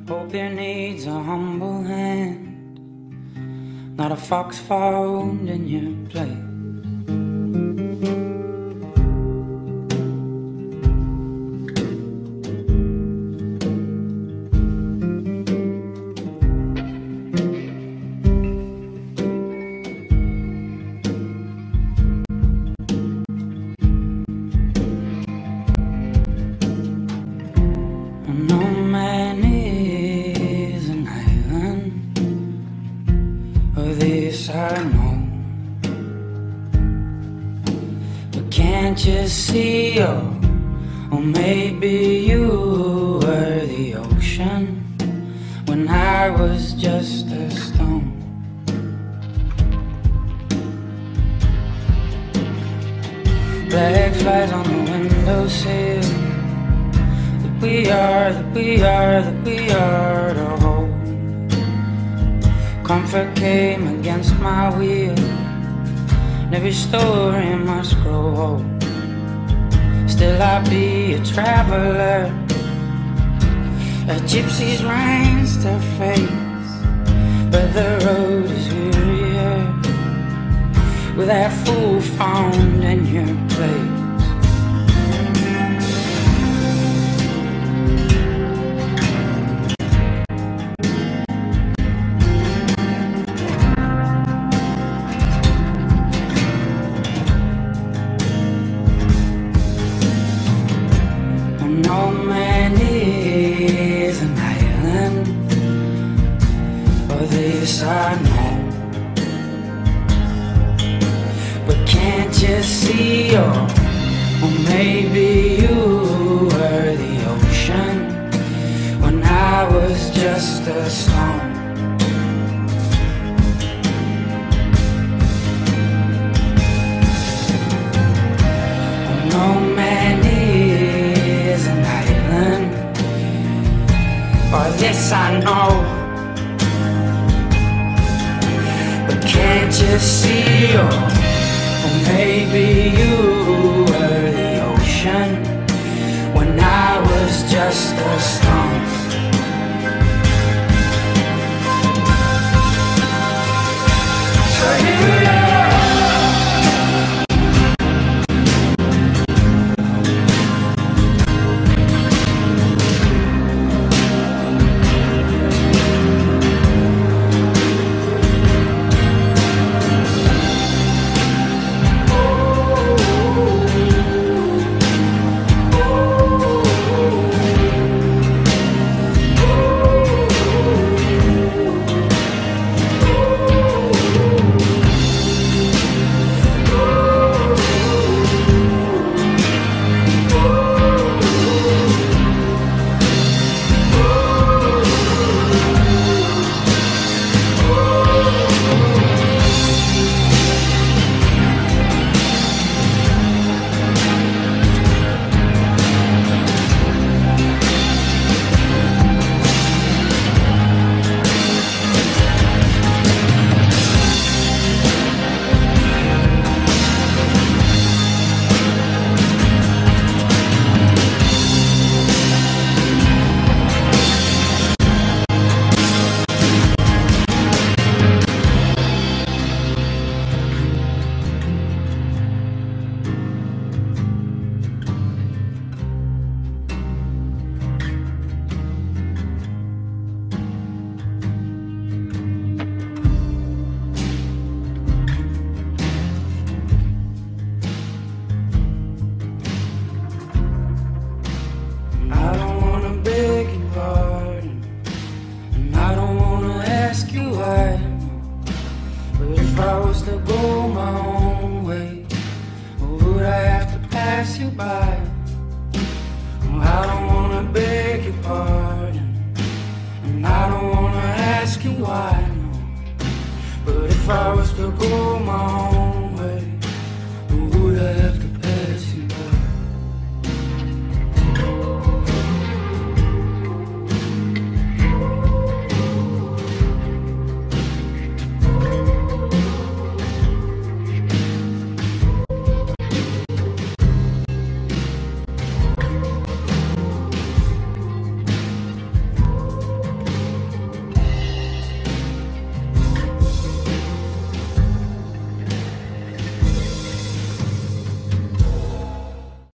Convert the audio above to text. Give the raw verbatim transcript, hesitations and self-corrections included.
Hope there needs a humble hand, not a fox found in your place. I know, but can't you see, oh, or maybe you were the ocean when I was just a stone. Black flies on the windowsill, that we are, that we are, that we are to hold. Comfort came against my will, and every story must grow old. Still I'll be a traveler, a gypsy's reins to face, but the road is wearier with that fool found in your place. No man is an island, or this I know, but can't you see, or, or maybe you were the ocean when I was just a stone. No man is an island, or this I know, but can't you see, or, or maybe you were the ocean when I was just a stone. So here we are. If I was to go my own way, or would I have to pass you by? I don't want